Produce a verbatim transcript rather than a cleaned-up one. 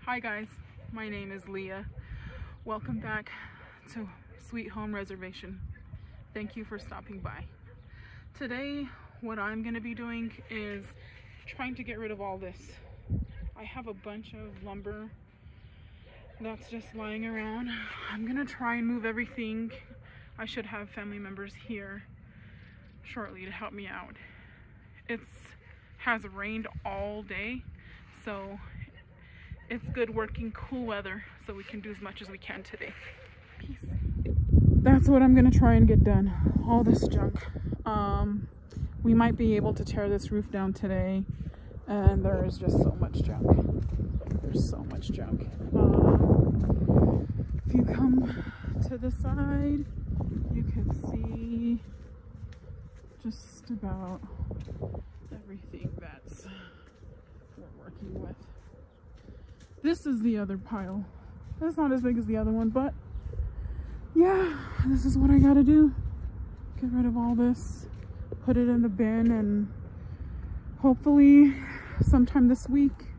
Hi guys, my name is Leah. Welcome back to Sweet Home Reservation. Thank you for stopping by. Today, what I'm gonna be doing is trying to get rid of all this. I have a bunch of lumber that's just lying around. I'm gonna try and move everything. I should have family members here shortly to help me out. It's has rained all day, so it's good working cool weather, so we can do as much as we can today. Peace. That's what I'm gonna try and get done. All this junk. Um, we might be able to tear this roof down today, and there is just so much junk. There's so much junk. Um, if you come to the side, you can see just about everything that's we're working with. This is the other pile. It's not as big as the other one, but yeah, this is what I gotta do. Get rid of all this, put it in the bin, and hopefully sometime this week